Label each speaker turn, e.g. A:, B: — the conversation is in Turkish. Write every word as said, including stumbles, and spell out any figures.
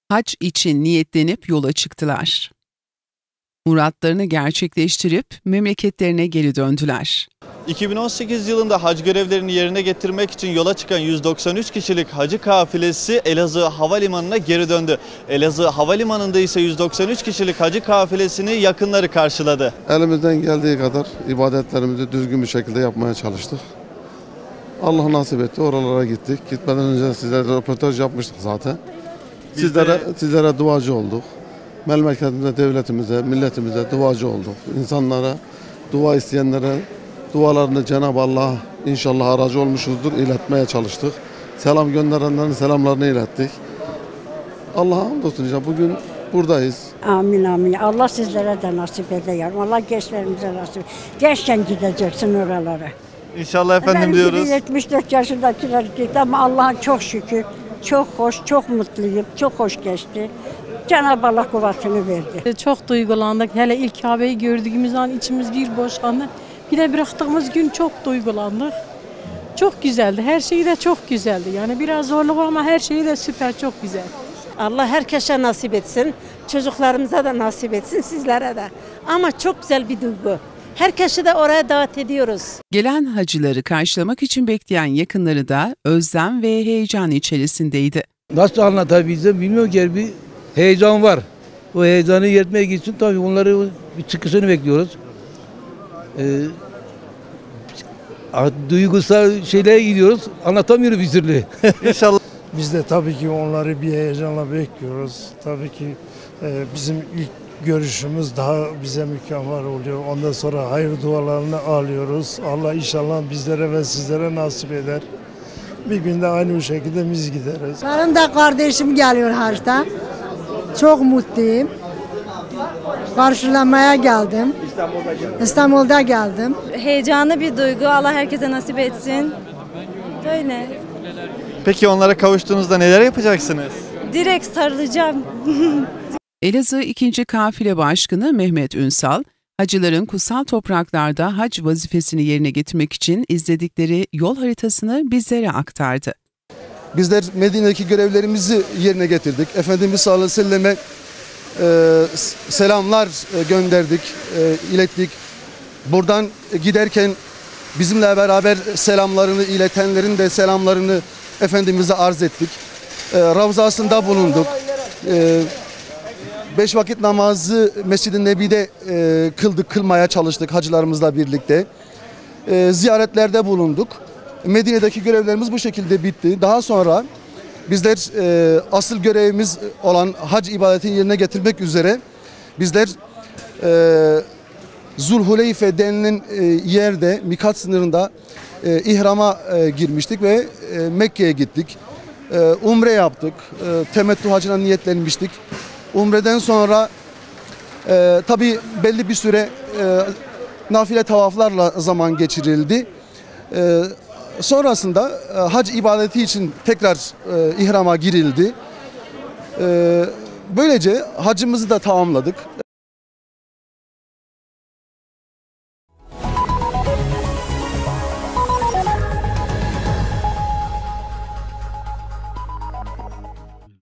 A: Hac için niyetlenip yola çıktılar. Muratlarını gerçekleştirip memleketlerine geri döndüler.
B: iki bin on sekiz yılında hac görevlerini yerine getirmek için yola çıkan yüz doksan üç kişilik hacı kafilesi Elazığ Havalimanı'na geri döndü. Elazığ Havalimanı'nda ise yüz doksan üç kişilik hacı kafilesini yakınları karşıladı.
C: Elimizden geldiği kadar ibadetlerimizi düzgün bir şekilde yapmaya çalıştık. Allah nasip etti, oralara gittik. Gitmeden önce sizlerle röportaj yapmıştık zaten. Sizlere, de... sizlere duacı olduk. Memleketimize, devletimize, milletimize duacı olduk. İnsanlara, dua isteyenlere dualarını Cenab-ı Allah inşallah aracı olmuşuzdur, iletmeye çalıştık. Selam gönderenlerin selamlarını ilettik. Allah'a hamdolsun inşallah bugün buradayız.
D: Amin amin. Allah sizlere de nasip eder. Allah gençlerimize nasip eder. Gençken gideceksin oralara.
B: İnşallah efendim
D: Benim
B: diyoruz.
D: yetmiş dört yaşındakiler gitti ama Allah'a çok şükür. Çok hoş, çok mutluyum. Çok hoş geçti. Cenab-ı Allah kuvvetini verdi.
E: Çok duygulandık. Hele ilk Kabe'yi gördüğümüz an içimiz bir boşlandı. Bir de bıraktığımız gün çok duygulandık. Çok güzeldi. Her şeyi de çok güzeldi. Yani biraz zorluk ama her şeyi de süper, çok güzel.
F: Allah herkese nasip etsin. Çocuklarımıza da nasip etsin, sizlere de. Ama çok güzel bir duygu. Herkesi de oraya davet ediyoruz.
A: Gelen hacıları karşılamak için bekleyen yakınları da özlem ve heyecan içerisindeydi.
G: Nasıl anlatabilsem bilmiyorum ki, bir heyecan var. O heyecanı yetmek için tabii onları bir çıkışını bekliyoruz. Ee, duygusal şeylere gidiyoruz, anlatamıyoruz bir türlü.
B: İnşallah.
H: Biz de tabii ki onları bir heyecanla bekliyoruz. Tabii ki e, bizim ilk görüşümüz daha bize mükemmel oluyor. Ondan sonra hayır dualarını alıyoruz. Allah inşallah bizlere ve sizlere nasip eder. Bir günde aynı bu şekilde biz gideriz.
I: Benim de kardeşim geliyor hacda. Çok mutluyum. Karşılamaya geldim. İstanbul'da geldim. İstanbul'da geldim.
J: Heyecanlı bir duygu. Allah herkese nasip etsin. Böyle.
B: Peki onlara kavuştuğunuzda neler yapacaksınız?
J: Direkt sarılacağım.
A: Elazığ ikinci Kafile Başkanı Mehmet Ünsal, hacıların kutsal topraklarda hac vazifesini yerine getirmek için izledikleri yol haritasını bizlere aktardı.
C: Bizler Medine'deki görevlerimizi yerine getirdik. Efendimiz sallallahu aleyhi ve selleme e, selamlar gönderdik, e, ilettik. Buradan giderken bizimle beraber selamlarını iletenlerin de selamlarını Efendimiz'e arz ettik. E, Ravzasında bulunduk. E, beş vakit namazı Mescid-i Nebi'de e, kıldık, kılmaya çalıştık hacılarımızla birlikte. E, ziyaretlerde bulunduk. Medine'deki görevlerimiz bu şekilde bitti. Daha sonra bizler e, asıl görevimiz olan hac ibadetini yerine getirmek üzere bizler e, Zulhuleyfe denilen e, yerde, mikat sınırında e, ihrama e, girmiştik ve e, Mekke'ye gittik. E, umre yaptık. E, temettü hacına niyetlenmiştik. Umreden sonra e, tabii belli bir süre e, nafile tavaflarla zaman geçirildi. E, sonrasında e, hac ibadeti için tekrar e, ihrama girildi. E, böylece hacımızı da tamamladık.